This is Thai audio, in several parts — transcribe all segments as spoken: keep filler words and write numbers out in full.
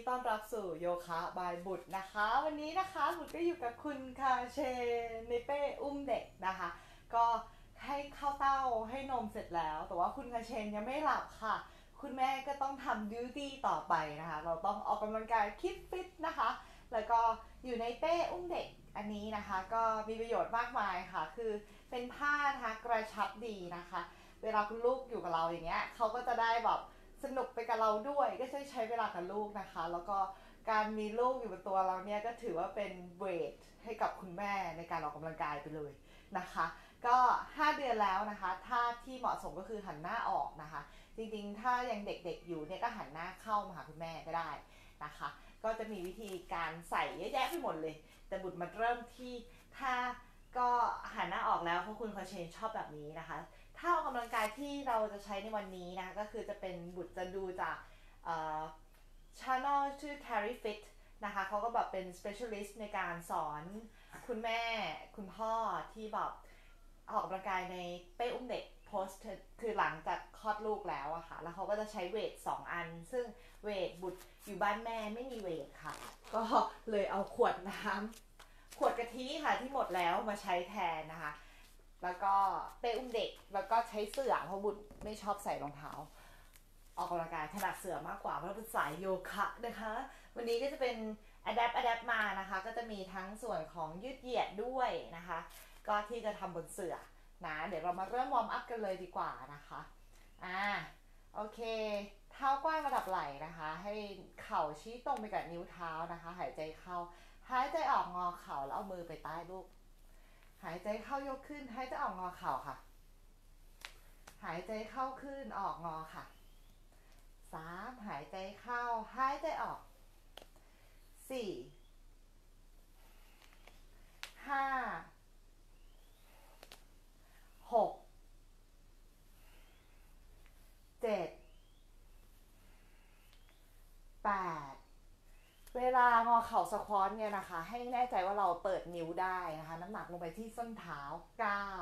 ต้อนรับสู่โยคะบายบุตรนะคะวันนี้นะคะบุตรก็อยู่กับคุณคาเชในเป้อุ้มเด็กนะคะก็ให้เข้าเต้าให้นมเสร็จแล้วแต่ว่าคุณคาเชนยังไม่หลับค่ะคุณแม่ก็ต้องทำดิวตี้ต่อไปนะคะเราต้องออกกำลังกายคิดฟิตนะคะแล้วก็อยู่ในเป้อุ้มเด็กอันนี้นะคะก็มีประโยชน์มากมายค่ะคือเป็นผ้านะคะกระชับดีนะคะเวลาคุณลูกอยู่กับเราอย่างเงี้ยเขาก็จะได้แบบสนุกไปกับเราด้วยก็ใช้ใช้เวลากับลูกนะคะแล้วก็การมีลูกอยู่บนตัวเราเนี่ยก็ถือว่าเป็นเวทให้กับคุณแม่ในการออกกำลังกายไปเลยนะคะก็ห้าเดือนแล้วนะคะท่าที่เหมาะสมก็คือหันหน้าออกนะคะจริงๆถ้ายังเด็กๆอยู่เนี่ยก็หันหน้าเข้ามาหาคุณแม่ก็ได้นะคะก็จะมีวิธีการใส่เยอะแยะไปหมดเลยแต่บุตรมาเริ่มที่ท่าก็หันหน้าออกแล้วเพราะคุณคอเชนชอบแบบนี้นะคะท่าออกกำลังกายที่เราจะใช้ในวันนี้นะคะก็คือจะเป็นบุตรจะดูจากchannel ชื่อ Carry Fit นะคะเขาก็แบบเป็น specialist ในการสอนคุณแม่คุณพ่อที่แบบออกกำลังกายในเป้อุ้มเด็ก post คือหลังจากคลอดลูกแล้วอะค่ะแล้วเขาก็จะใช้เวทสองอันซึ่งเวทบุตรอยู่บ้านแม่ไม่มีเวทค่ะก็เลยเอาขวดน้ำขวดกะทิค่ะที่หมดแล้วมาใช้แทนนะคะแล้วก็เป้อุ้มเด็กแล้วก็ใช้เสื่อเพราะบุตรไม่ชอบใส่รองเท้าออกกำลังกายถนัดเสือมากกว่าเพราะเป็นสายโยคะนะคะวันนี้ก็จะเป็น adapt adapt มานะคะก็จะมีทั้งส่วนของยืดเหยียดด้วยนะคะก็ที่จะทำบนเสือนะเดี๋ยวเรามาเริ่มวอร์มอัพกันเลยดีกว่านะคะอ่าโอเคเท้ากว้างระดับไหล่นะคะให้เข่าชี้ตรงไปกับนิ้วเท้านะคะหายใจเข้าหายใจออกงอเข่าแล้วเอามือไปใต้ลูกหายใจเข้ายกขึ้นหายใจออกงอเข่าค่ะหายใจเข้าขึ้นออกงอค่ะสามหายใจเข้าหายใจออกสี่ห้าหกเจ็ดแปดเวลางอเข่าสควอตเนี่ยนะคะให้แน่ใจว่าเราเปิดนิ้วได้นะคะน้ำหนักลงไปที่ส้นเท้าเก้า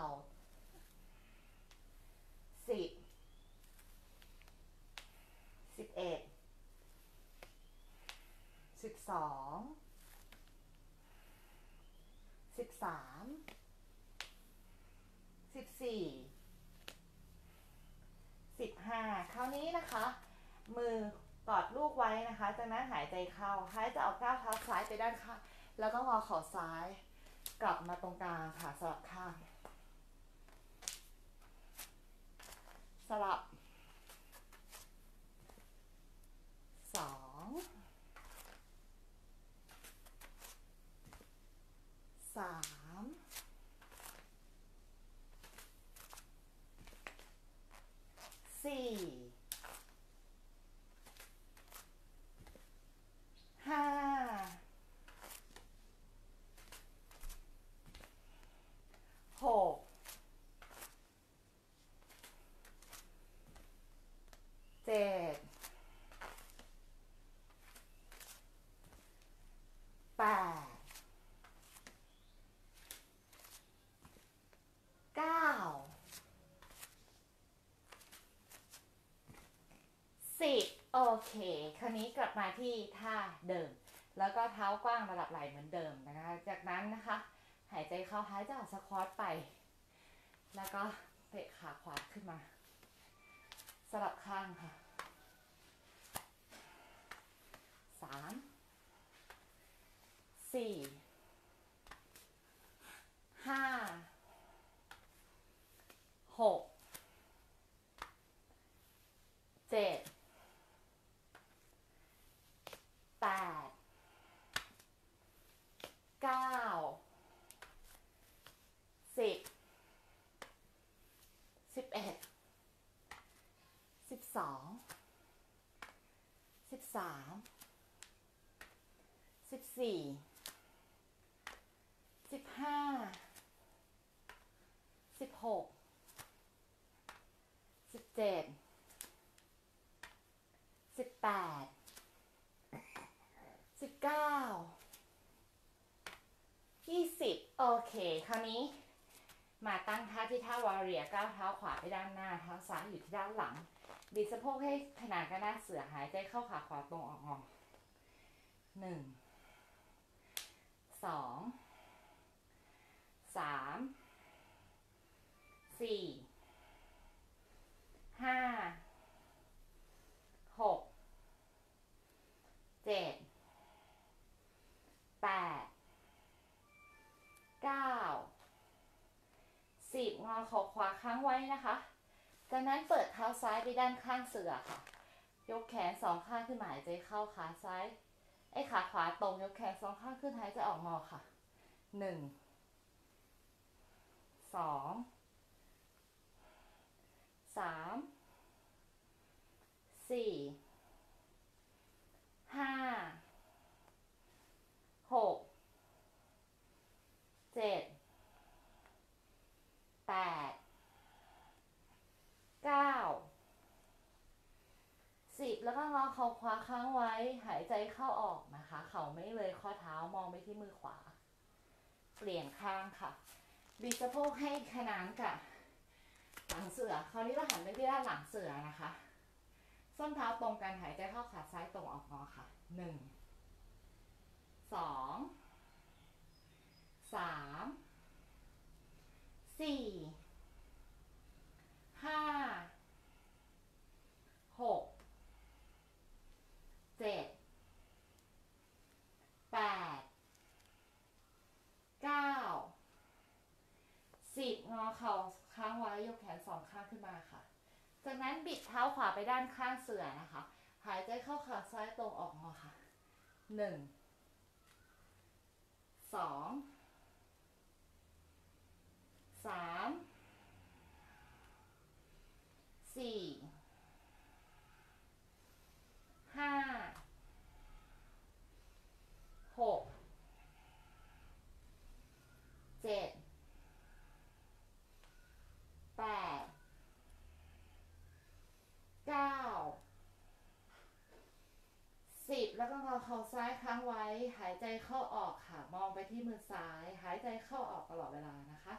สิบสิบเอ็ดสิบสองสิบสามสิบสี่สิบห้าคราวนี้นะคะมือกอดลูกไว้นะคะจากนั้นหายใจเข้าหายใจออกก้าวเท้าซ้ายไปด้านข้างแล้วก็งอเข่าซ้ายกลับมาตรงกลางค่ะสลับข้างสลับสองสามสี่ห้าหกเจ็ดแปดเก้าสิบโอเคคราวนี้กลับมาที่ท่าเดิมแล้วก็เท้ากว้างระดับไหล่เหมือนเดิมนะคะจากนั้นนะคะหายใจเข้าหายใจออกสควอตไปแล้วก็เตะขาขวาขึ้นมาสลับข้างค่ะสามสี่ห้าหกเจ็ดแปดเก้าสิบสิบเอ็ดสิบสองสิบสามสิบสี่สิบห้าสิบหกสิบเจ็ดสิบแปดสิบเก้ายี่สิบโอเคคราวนี้มาตั้งท่าที่ท่าวอร์เรียก้าวเท้าขวาไปด้านหน้าเท้าซ้ายอยู่ที่ด้านหลังบิดสะโพกให้ขนานกันหน้าเสือหายใจเข้าขาขวาตรงออกงอหนึ่งสองสามสี่ห้าหกเจ็ดแปดเก้าสิบงอเข่าขวาค้างไว้นะคะจากนั้นเปิดเท้าซ้ายไปด้านข้างเสือค่ะยกแขนสองข้างขึ้นหายใจเข้าขาซ้ายไอ้ขาขวาตรงยกแขนสองข้างขึ้นหายใจออกงอค่ะหนึ่งสองสามสี่ห้าหกเจ็ดแปดเก้าสิบแล้วก็งอเข่าขวาค้างไว้หายใจเข้าออกนะคะเข่าไม่เลยข้อเท้ามองไปที่มือขวาเปลี่ยนข้างค่ะบิดสะโพกให้ขนานกับหลังเสือคราวนี้เราหันไปที่ด้านหลังเสือนะคะส้นเท้าตรงกันหายใจเข้าขาซ้ายตรงออกงอค่ะหนึ่งสองสามสี่ห้าหกเจ็ดแปดเก้าสิบงอเข่าค้างไว้ยกแขนสองข้างขึ้นมาค่ะจากนั้นบิดเท้าขวาไปด้านข้างเสือนะคะหายใจเข้าขาซ้ายตรงออกงอค่ะหนึ่งสองสามสี่ห้าหกเจ็ดแปดเก้าสิบแล้วก็งอเข่าซ้ายค้างไว้หายใจเข้าออกค่ะมองไปที่มือซ้ายหายใจเข้าออกตลอดเวลานะคะ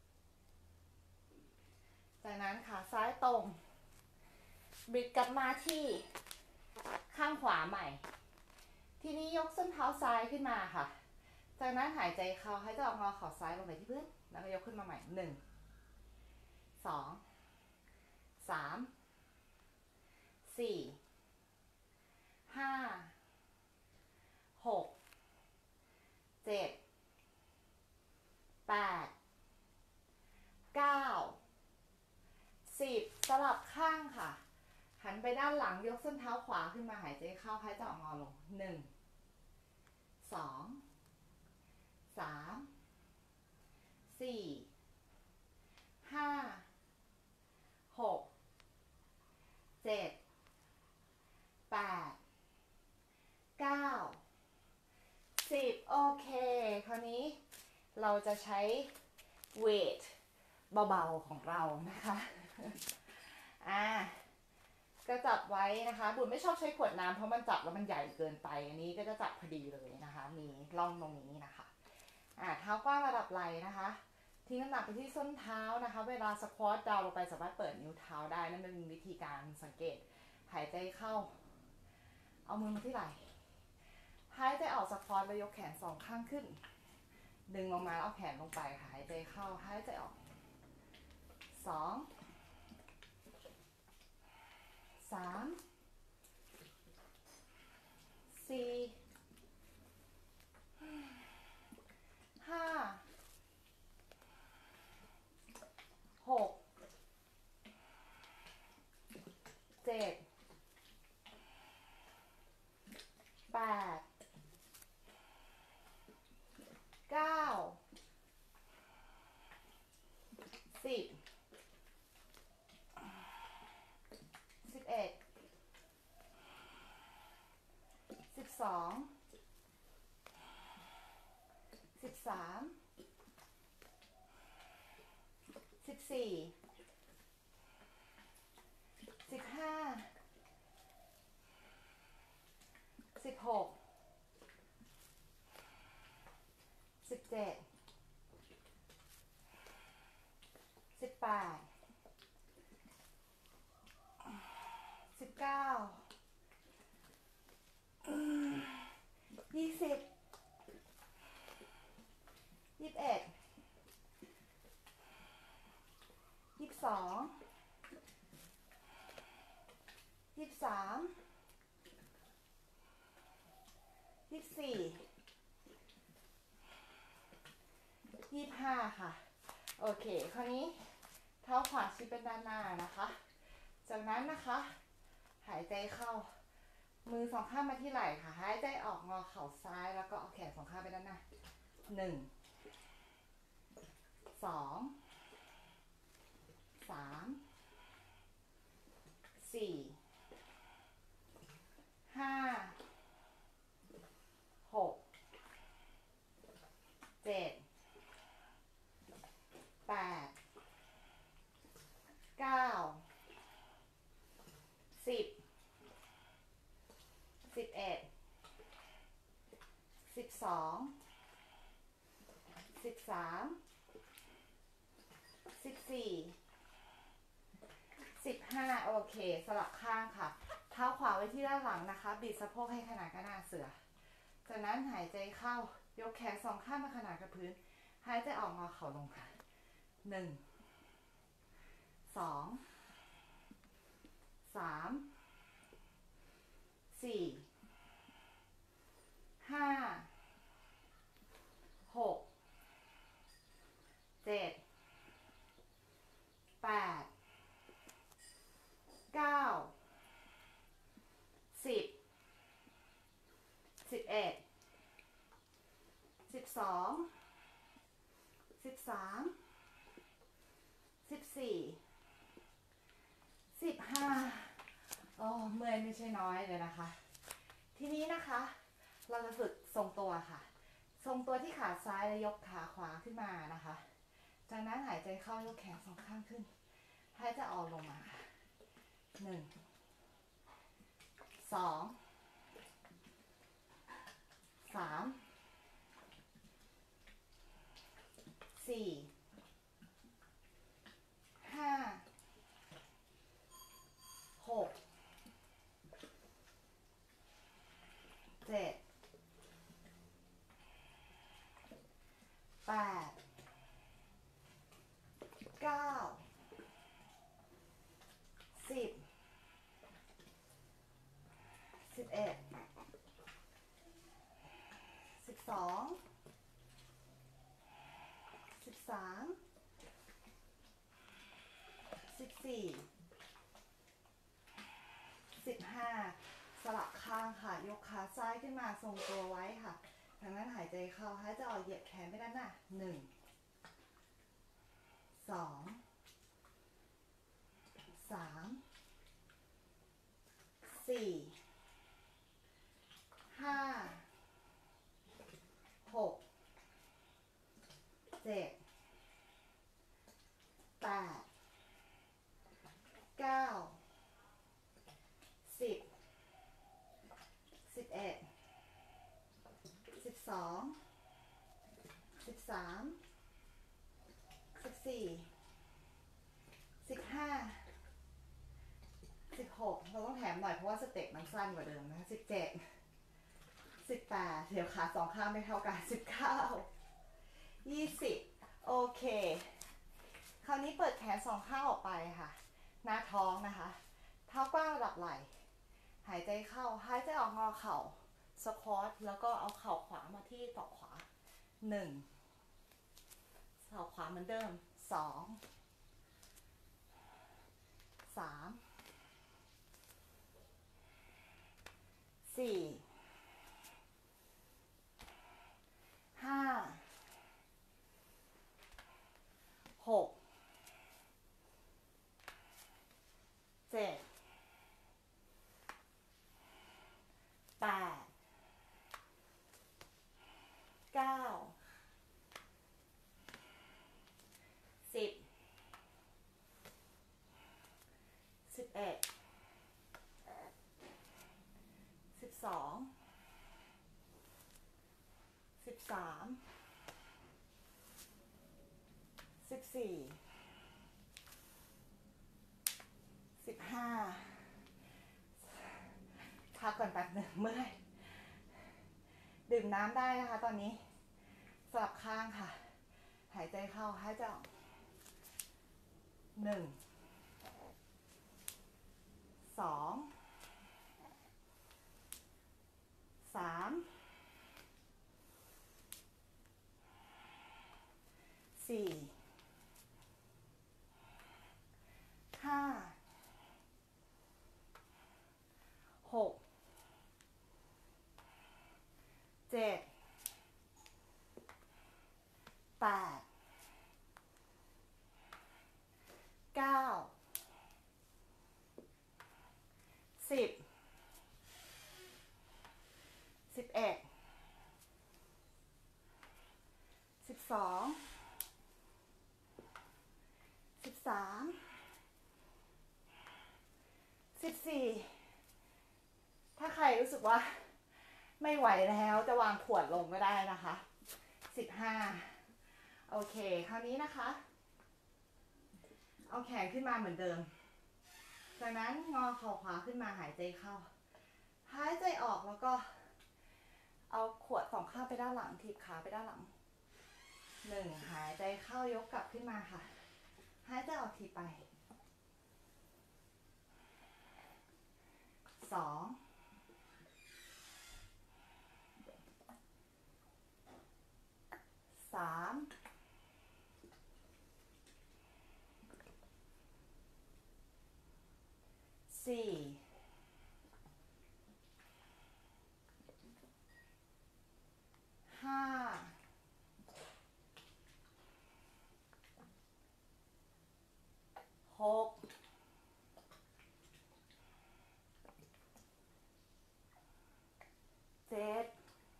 จากนั้นขาซ้ายตรงบิดกลับมาที่ข้างขวาใหม่ทีนี้ยกส้นเท้าซ้ายขึ้นมาค่ะจากนั้นหายใจเข้าหายใจออกงอเข่าซ้ายลงไปที่พื้นแล้วก็ยกขึ้นมาใหม่หนึ่งสองสามสี่ห้าหกเจ็ดแปดเก้าสิบสลับข้างค่ะหันไปด้านหลังยกส้นเท้าขวาขึ้นมาหายใจเข้าหายใจออกงอลงหนึ่งสองสามสี่ห้าหกเจ็ดแปดเก้าสิบโอเคคราวนี้เราจะใช้เวทเบาๆของเรานะคะอ่าก็จับไว้นะคะบุญไม่ชอบใช้ขวดน้ำเพราะมันจับแล้วมันใหญ่เกินไปอันนี้ก็จะจับพอดีเลยนะคะมีร่องตรงนี้นะคะอ่าเท้ากว้างระดับไหล่นะคะทิ้งน้ำหนักไปที่ส้นเท้านะคะเวลาสควอตดาวลงไปสามารถเปิดนิ้วเท้าได้นั่นเป็นวิธีการสังเกตหายใจเข้าเอามือมาที่ไหล่หายใจออกสควอตแล้วยกแขนสองข้างขึ้นดึงลงมาเอาแขนลงไปหายใจเข้าหายใจออกสองสามสี่ห้าหกเจ็ดแปดเก้าสิบสิบเอ็ดสิบสองสิบสามสิบสี่สิบห้าสิบหกสิบเจ็ดสิบแปดสิบเก้าองยี่สิบสามยี่สิบสี่ยี่สิบห้าค่ะโอเคคราวนี้เท้าขวาชี้เป็นด้านหน้านะคะจากนั้นนะคะหายใจเข้ามือสองข้างมาที่ไหล่ค่ะหายใจออกงอเข่าซ้ายแล้วก็เอาแขนสองข้างไปด้านหน้าหนึ่งสองสามสี่ห้าหกเจ็ดแปดเก้าสิบสิบเอ็ดสิบสองสิบสามสิบสี่สิบห้าโอเคสลับข้างค่ะเท้าขวาไว้ที่ด้านหลังนะคะบิดสะโพกให้ขนานกับหน้าเสือจากนั้นหายใจเข้ายกแขนสองข้างมาขนานกับพื้นหายใจออกงอเข่าลงค่ะหนึ่งสองสามสี่ห้าหกเจ็ดแปดเก้าสิบสิบเอ็ดสิบสองสิบสามสิบสี่สิบห้าโอ้เมื่อยไม่ใช่น้อยเลยนะคะทีนี้นะคะเราจะฝึกทรงตัวค่ะทรงตัวที่ขาซ้ายและยกขาขวาขึ้นมานะคะจากนั้นหายใจเข้ายกแขนสองข้างขึ้นหายใจออกลงมาค่ะหนึ่งสองสามสี่ห้าหกเจ็ดแปดเก้าสิบสิบเอ็ดสิบสองสิบสามสิบสี่สิบห้าสลับข้างค่ะยกขาซ้ายขึ้นมาทรงตัวไว้ค่ะจากนั้นหายใจเข้าหายใจออกเหยียดแขนไปด้านหน้าหนึ่งสองสามสี่ห้าหกเจ็ดแปดเก้าสิบสิบเอ็ดสิบสองสิบสามสิบสี่สิบห้าสิบหกเราต้องแถมหน่อยเพราะว่าสเต็ปมันสั้นกว่าเดิมนะสิบเจ็ดสิบแปดเดี๋ยวขาสองข้างไม่เท่ากันสิบเก้ายี่สิบโอเคคราวนี้เปิดแขนสองข้างออกไปค่ะหน้าท้องนะคะเท้ากว้างระดับไหล่หายใจเข้าหายใจออกงอเข่าสควอตแล้วก็เอาเข่าขวามาที่ศอกขวาหนึ่งศอกขวาเหมือนเดิมสองสามสี่ห้าหกเจ็ดแปดเก้าสิบสิบเอ็ดสิบสองสิบสามสิบสี่สิบห้าพักก่อนแป๊บหนึ่งเมื่อยดื่มน้ำได้นะคะตอนนี้สลับข้างค่ะหายใจเข้าหายใจออกหนึ่งสองสามสี่ห้าหกเจ็ดแปดเก้าสิบสิบเอ็ดสิบสองสิบสามสิบสี่ถ้าใครรู้สึกว่าไม่ไหวแล้วจะวางขวดลงก็ได้นะคะสิบห้าโอเคคราวนี้นะคะเอาแขนขึ้นมาเหมือนเดิมจากนั้นงอเข่าขวาขึ้นมาหายใจเข้าหายใจออกแล้วก็เอาขวดสองข้างไปด้านหลังถีบขาไปด้านหลังหนึ่งหายใจเข้ายกกลับขึ้นมาค่ะหายใจออกถีบไปสองสามสี่ห้าหกเจ็ด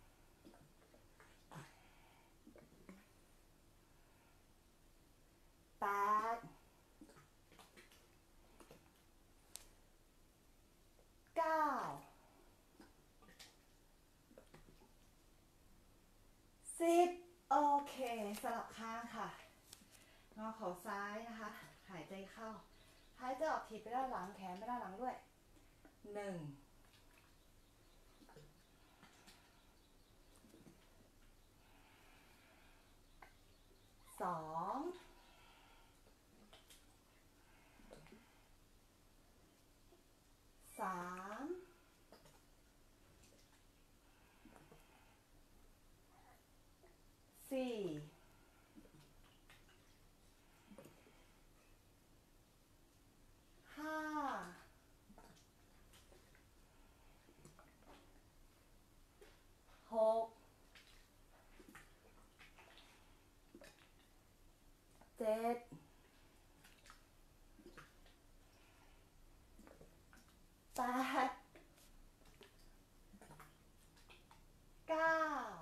แปดเก้าสิบโอเคสลับข้างค่ะงอเข่าซ้ายนะคะหายใจเข้าหายใจออกถีบไปด้านหลังแขนไปด้านหลังด้วยหนึ่งสองสามสี่ห้าหกเจ็ดแปดเก้า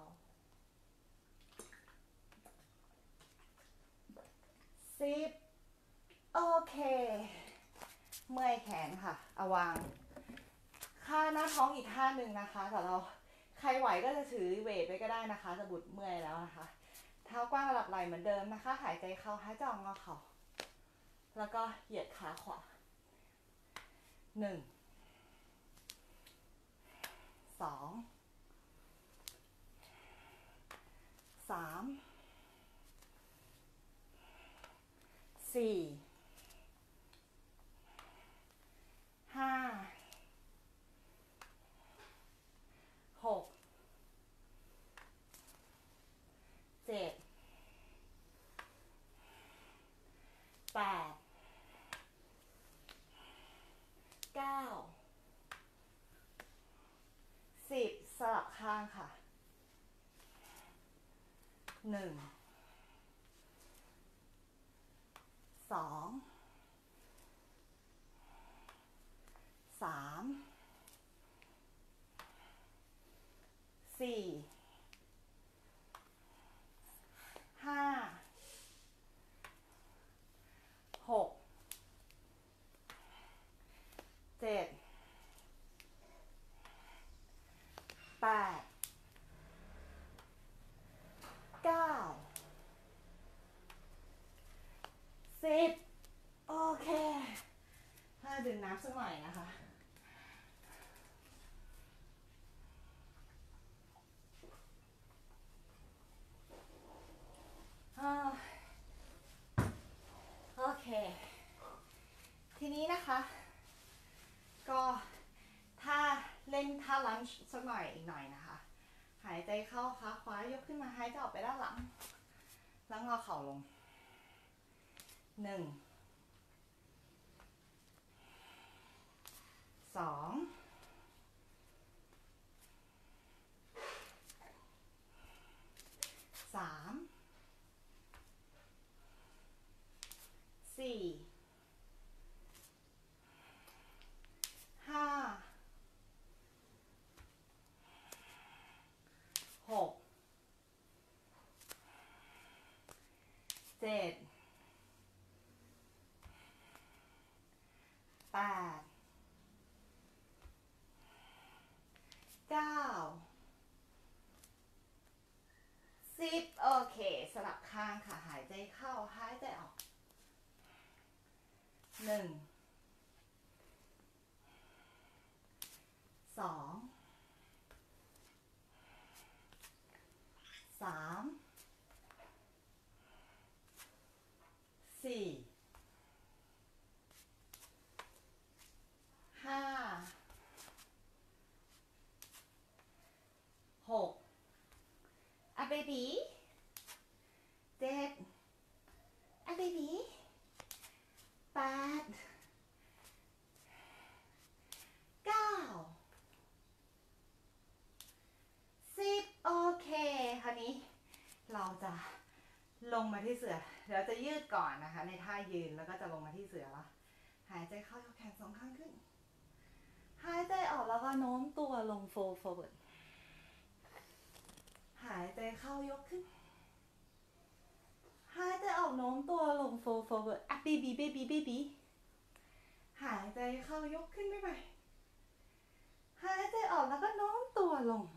สิบโอเคเมื่อยแขนค่ะเอาวางค่าหน้าท้องอีกท่าหนึ่งนะคะแต่เราใครไหวก็จะถือเวทไว้ก็ได้นะคะจะบุดเมื่อยแล้วนะคะเท้ากว้างระดับไหล่เหมือนเดิมนะคะหายใจเข้าหายใจออกงอเข่าแล้วก็เหยียดขาขวาหนึ่งสองสามสี่ห้าหกเจ็ดแปดเก้าสิบสลับข้างค่ะหนึ่งสองสามสี่ห้าหกเจ็ดแปดเก้าสิบโอเคถ้าดื่มน้ำสักหน่อยนะคะโอเคทีนี้นะคะก็ถ้าเล่นท่าลันช์สักหน่อยอีกหน่อยนะคะหายใจเข้าขาขวายกขึ้นมาหายใจออกไปด้านหลังแล้วงอเข่าลงหนึ่งสองสามสี่ห้าหกเจ็ดแปดเก้าสิบโอเคสลับข้างค่ะหายใจเข้าหายใจออกหนึ่งสองสามสี่ห้าหกอ่ะเบบีเจ็ดอ่ะเบบีแปดเก้าสิบโอเคคราวนี้เราจะลงมาที่เสือเดี๋ยวจะยืดก่อนนะคะในท่ายืนแล้วก็จะลงมาที่เสือแล้วหายใจเข้ายกแขนสองข้างขึ้นหายใจออกแล้วก็โน้มตัวลง fold forward หายใจเข้ายกขึ้นหายใจออกโน้มตัวลง fold forward อ่ะ baby baby baby หายใจเข้ายกขึ้นไม่ไปหายใจออกแล้วก็โน้มตัวลง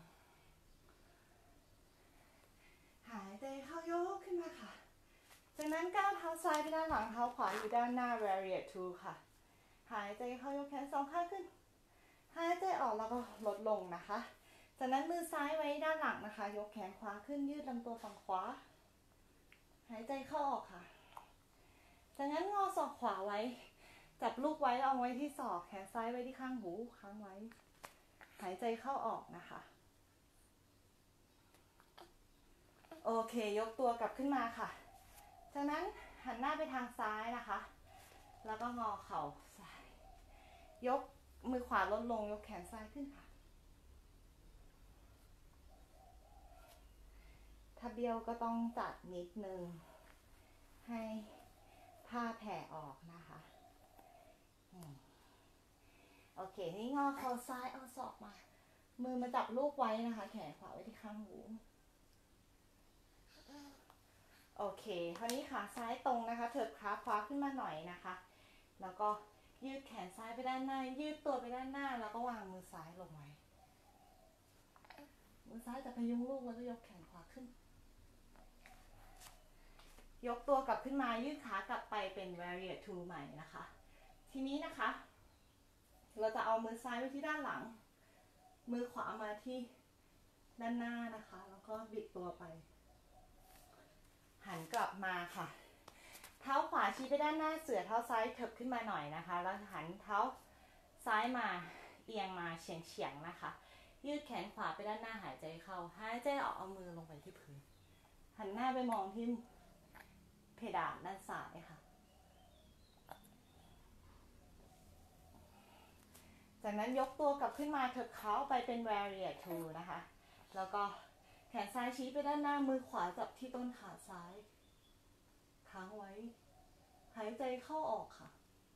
หายใจเข้ายกขึ้นมาค่ะจากนั้นก้าวเท้าซ้ายไปด้านหลังเท้าขวาอยู่ด้านหน้า variate two ค่ะหายใจเข้ายกแขนสองข้างขึ้นหายใจออกแล้วก็ลดลงนะคะจากนั้นมือซ้ายไว้ด้านหลังนะคะยกแขนขวาขึ้นยืดลำตัวฝั่งขวาหายใจเข้าออกค่ะจากนั้นงอศอกขวาไว้จับลูกไว้เอาไว้ที่ศอกแขนซ้ายไว้ที่ข้างหูค้างไว้หายใจเข้าออกนะคะโอเคยกตัวกลับขึ้นมาค่ะจากนั้นหันหน้าไปทางซ้ายนะคะแล้วก็งอเข่าซ้ายยกมือขวาลดลงยกแขนซ้ายขึ้นค่ะถ้าเบี้ยวก็ต้องจัดนิดนึงให้ผ้าแผ่ออกนะคะโอเคนี่งอเข่าซ้ายเอาศอกมามือมาจับลูกไว้นะคะแขนขวาไว้ที่ข้างหูโอเคคราวนี้ขาซ้ายตรงนะคะเถิบขาขวาขึ้นมาหน่อยนะคะแล้วก็ยืดแขนซ้ายไปด้านหน้ายืดตัวไปด้านหน้าแล้วก็วางมือซ้ายลงไว้มือซ้ายจะพยุงลูกแล้วก็ยกแขนขวาขึ้นยกตัวกลับขึ้นมายืดขากลับไปเป็น variate two ใหม่นะคะทีนี้นะคะเราจะเอามือซ้ายไว้ที่ด้านหลังมือขวามาที่ด้านหน้านะคะแล้วก็บิดตัวไปหันกลับมาค่ะเท้าขวาชี้ไปด้านหน้าเสือเท้าซ้ายเถิบขึ้นมาหน่อยนะคะแล้วหันเท้าซ้ายมาเอียงมาเฉียงเฉียงนะคะยืดแขนขวาไปด้านหน้าหายใจเข้าหายใจออกเอามือลงไปที่พื้นหันหน้าไปมองที่เพดานด้านซ้ายค่ะจากนั้นยกตัวกลับขึ้นมาเถิบเท้าไปเป็น variate two นะคะแล้วก็แขนซ้ายชี้ไปด้านหน้ามือขวาจับที่ต้นขาซ้ายค้างไว้หายใจเข้าออกค่ะ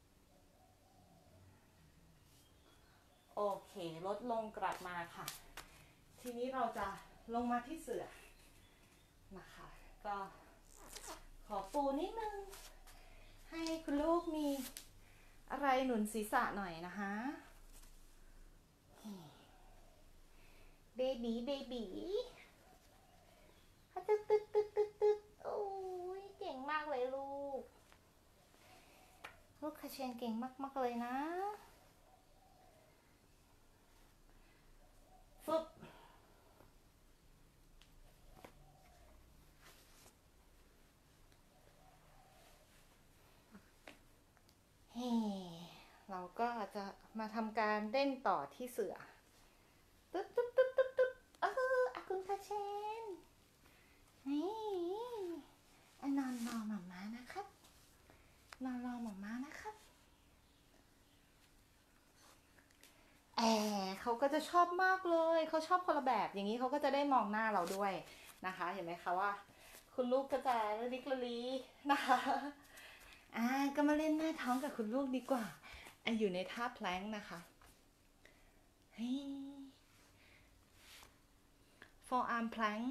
โอเคลดลงกลับมาค่ะทีนี้เราจะลงมาที่เสือนะคะก็ขอปูนิดนึงให้คุณลูกมีอะไรหนุนศีรษะหน่อยนะคะเบบีเบบีตึ๊ดตึ๊ดตึ๊ดตึ๊ดตึ๊ดโอ้ยเก่งมากเลยลูกลูกคาเชนเก่งมากๆเลยนะฟึบเฮ้เราก็จะมาทำการเล่นต่อที่เสือตุ๊บตุ๊บตุ๊บตุ๊บตุ๊บเอออากุลคาเชนนี่นอนรอหมาม้านะครับนอนรอหมาม้านะครับแอเขาก็จะชอบมากเลยเขาชอบคนละแบบอย่างนี้เขาก็จะได้มองหน้าเราด้วยนะคะเห็นไหมคะว่าคุณลูกก็จะระลิกระลีนะคะอ่าก็มาเล่นหน้าท้องกับคุณลูกดีกว่าอ่ะอยู่ในท่าแพลงนะคะเฮ้ย forearm plank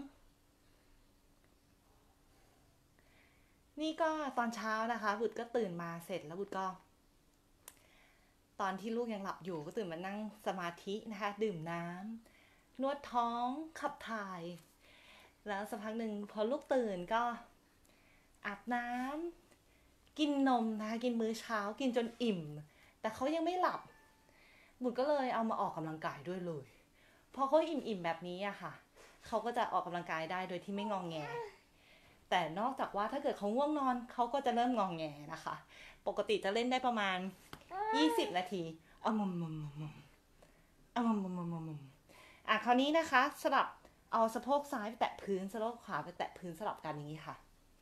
นี่ก็ตอนเช้านะคะบุตรก็ตื่นมาเสร็จแล้วบุตรก็ตอนที่ลูกยังหลับอยู่ก็ตื่นมานั่งสมาธินะคะดื่มน้ำนวดท้องขับถ่ายแล้วสักพักหนึ่งพอลูกตื่นก็อาบน้ำกินนมนะคะกินมื้อเช้ากินจนอิ่มแต่เขายังไม่หลับบุตรก็เลยเอามาออกกำลังกายด้วยเลยพอเขาอิ่มๆแบบนี้อะค่ะเขาก็จะออกกำลังกายได้โดยที่ไม่งองแงแต่นอกจากว่าถ้าเกิดเขาง่วงนอนเขาก็จะเริ่มงองแงนะคะปกติจะเล่นได้ประมาณยี่สิบนาทีอ่ะมุมมุมมุมมุมอ่ะมุมมุมมุมมุมอ่ะคราวนี้นะคะสลับเอาสะโพกซ้ายไปแตะพื้นสะโพกขวาไปแตะพื้นสลับกันอย่างนี้ค่ะ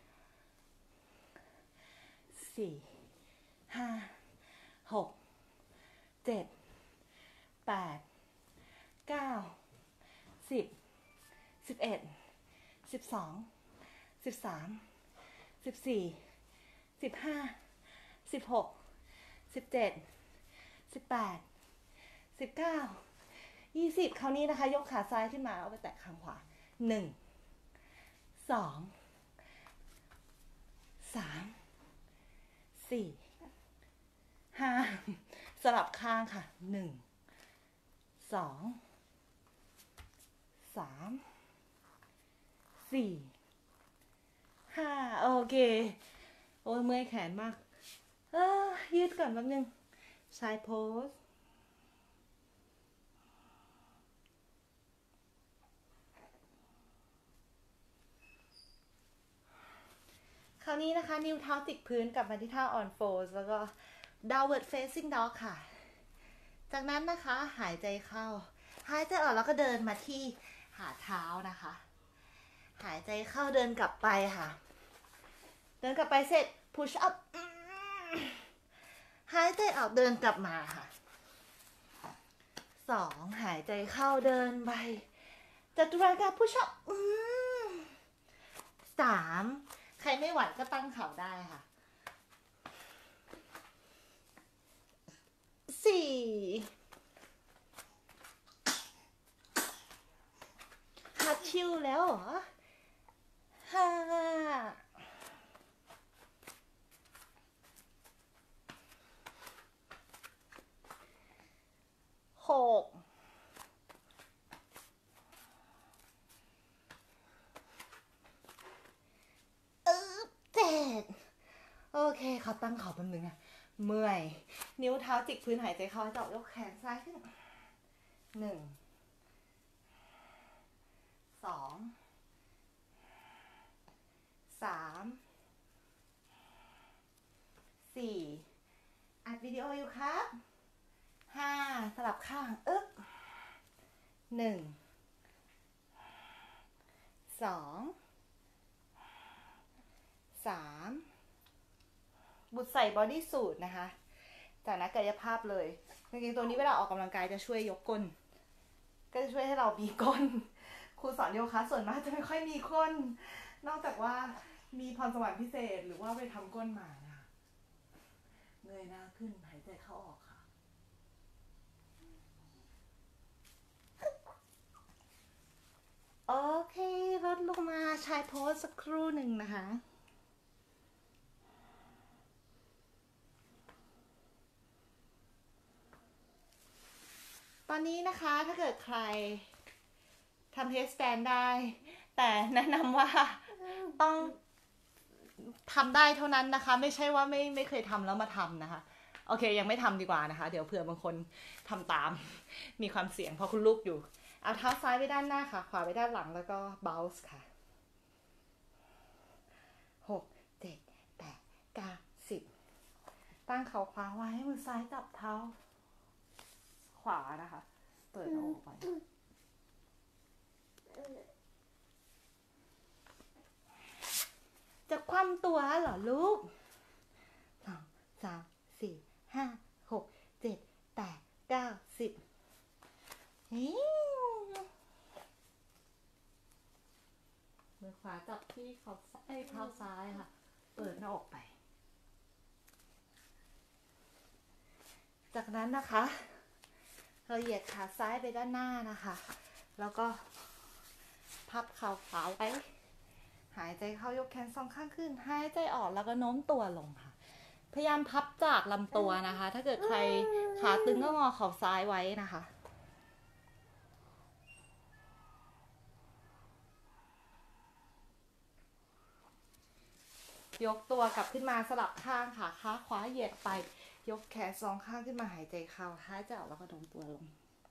สี่ห้าหกเจ็ดแปดเก้าสิบสิบเอ็ดสิบสองสิบสามสิบสี่สิบห้าสิบหกสิบเจ็ดสิบแปดสิบเก้ายี่สิบคราวนี้นะคะยกขาซ้ายขึ้นมาเอาไปแตะข้างขวาหนึ่งสองสามสี่ห้าสลับข้างค่ะหนึ่งสองสามสี่ห้าโอเคโอ้ยเมื่อยแขนมากเออยืดก่อนแป๊บนึงชายโพสคราวนี้นะคะนิ้วเท้าติดพื้นกลับมาที่ท่า on fold แล้วก็ downward facing dog ค่ะจากนั้นนะคะหายใจเข้าหายใจออกแล้วก็เดินมาที่หาเท้านะคะหายใจเข้าเดินกลับไปค่ะเดินกลับไปเสร็จ push up หายใจออกเดินกลับมาค่ะสองหายใจเข้าเดินไปจัตุรัสการ push up สามใครไม่ไหวก็ตั้งเข่าได้ค่ะสี่ฮัดชิวแล้วเหรอห้าหกเออเจ็ดโอเคขอตั้งเข่าแป๊บนึงอะเมื่อยนิ้วเท้าจิกพื้นหายใจเข้าจับยกแขนซ้ายขึ้นหนึ่งสองสามสี่อัดวิดีโออยู่ครับห้าสลับข้างอึ๊บหนึ่งสองสามบุตรใส่บอดี้สูทนะคะจากนักกายภาพเลยจริงๆตัวนี้เวลาออกกำลังกายจะช่วยยกก้นก็จะช่วยให้เรามีก้นครูสอนโยคะส่วนมากจะไม่ค่อยมีก้นนอกจากว่ามีพรสวรรค์พิเศษหรือว่าไปทำก้นมานะคะเงยหน้าขึ้นหายใจเข้าออกค่ะโอเคลดลงมาชายโพสสักครู่หนึ่งนะคะตอนนี้นะคะถ้าเกิดใครทำเฮดสแตนด์ได้แต่แนะนำว่าต้องทำได้เท่านั้นนะคะไม่ใช่ว่าไม่ไม่เคยทำแล้วมาทำนะคะโอเคยังไม่ทำดีกว่านะคะเดี๋ยวเผื่อบางคนทำตามมีความเสี่ยงเพราะคุณลูกอยู่เอาเท้าซ้ายไปด้านหน้าค่ะขวาไปด้านหลังแล้วก็ bounce ค่ะหกเจ็ดแปดเก้าสิบไปตั้งเข่าขวาไว้มือซ้ายจับเท้าขวานะคะเปิดหน้าอกไปจะคว่ำตัวเหรอลูกสองสามสี่ห้าหกเจ็ดแปดเก้าสิบมือขวาจับที่เขาไอ้เท้าซ้ายค่ะเปิดหน้าอกไปจากนั้นนะคะเราเหยียดขาซ้ายไปด้านหน้านะคะแล้วก็พับเข่าขวาไว้หายใจเข้ายกแขนสองข้างขึ้นหายใจออกแล้วก็โน้มตัวลงค่ะพยายามพับจากลำตัวนะคะถ้าเกิดใครขาตึงก็งอเข่าซ้ายไว้นะคะยกตัวกลับขึ้นมาสลับข้างค่ะขาขวาเหยียดไปยกแขนสองข้างขึ้นมาหายใจเข้าหายใจออกแล้วก็โน้มตัวลง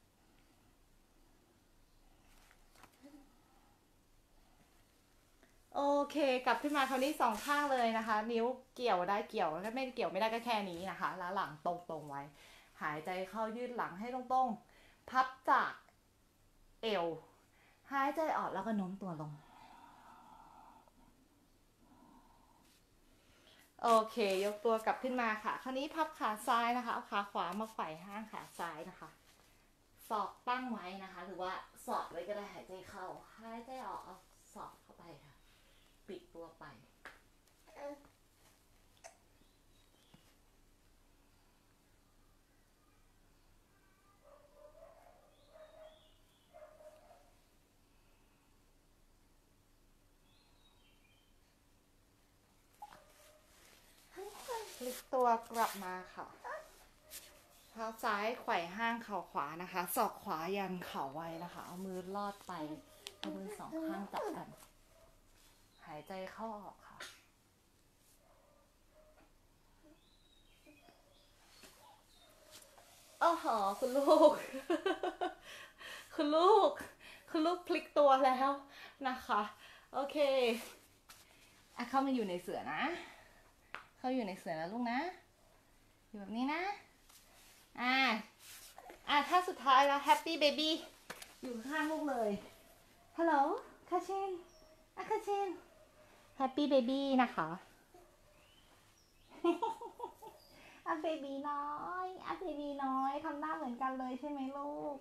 โอเคกลับขึ้นมาคราวนี้สองข้างเลยนะคะนิ้วเกี่ยวได้เกี่ยวแล้วก็ไม่เกี่ยวไม่ได้ก็แค่นี้นะคะแล้วหลังตรงๆไว้หายใจเข้ายืดหลังให้ตรงๆพับจากเอวหายใจออกแล้วก็โน้มตัวลงโอเคยกตัวกลับขึ้นมาค่ะคราวนี้พับขาซ้ายนะคะเอาขาขวามาไขว่ห้างขาซ้ายนะคะศอกตั้งไว้นะคะหรือว่าสอดไว้ก็ได้หายใจเข้าหายใจออกเอาศอกเข้าไปค่ะปิดตัวไปพลิกตัวกลับมาค่ะเท้าซ้ายไขว่ห้างเข่าขวานะคะศอกขวายันเข่าไว้นะคะเอามือลอดไปเอามือสองข้างจับกันหายใจเข้าออกค่ะโอ้โหคุณลูก คุณลูกคุณลูกพลิกตัวแล้วนะคะโอเคอ่ะเข้ามาอยู่ในเสือนะเข้าอยู่ในเสือนะลูกนะอยู่แบบนี้นะอ่าอ่ะถ้าสุดท้ายแล้วแฮปปี้เบบี้อยู่ข้างลูกเลยฮัลโหลคาเชนอ่ะคาเชนแฮปปี้เบบี้นะคะอ่ะเบบี้น้อยอ่ะเบบี้น้อยทำหน้าเหมือนกันเลยใช่ไหมลูก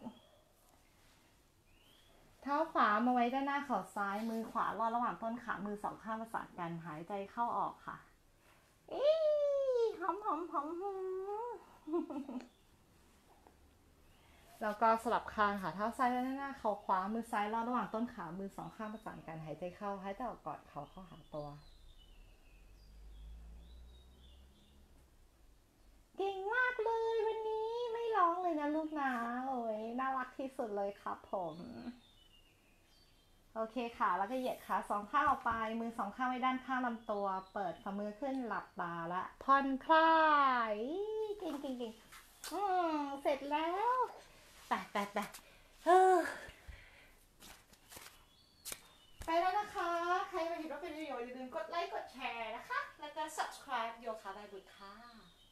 เท้าขวามาไว้ด้านหน้าเข่าซ้ายมือขวาลอดระหว่างต้นขามือสองข้างประสานกันหายใจเข้าออกค่ะอีหอมหอมหอมหอมแล้วก็สลับข้างค่ะเท้าซ้ายด้านหน้าเข่าขวามือซ้ายลอดระหว่างต้นขามือสองข้างประสานกันหายใจเข้าหายใจออกกอดเข่าเข้าหาตัวเก่งมากเลยวันนี้ไม่ร้องเลยนะลูกนะโอ้ยน่ารักที่สุดเลยครับผมโอเคค่ะแล้วก็เหยียดขาสองข้างออกไปมือสองข้างไว้ด้านข้างลำตัวเปิดฝ่ามือขึ้นหลับตาละผ่อนคลายเก่งเก่งเก่งอืมเสร็จแล้วไปไปไปเออไปแล้วนะคะใครมาเห็นว่าเป็นวิดีโออย่าลืมกดไลค์กดแชร์นะคะแล้วก็ subscribe โยคะบายบุตรค่ะ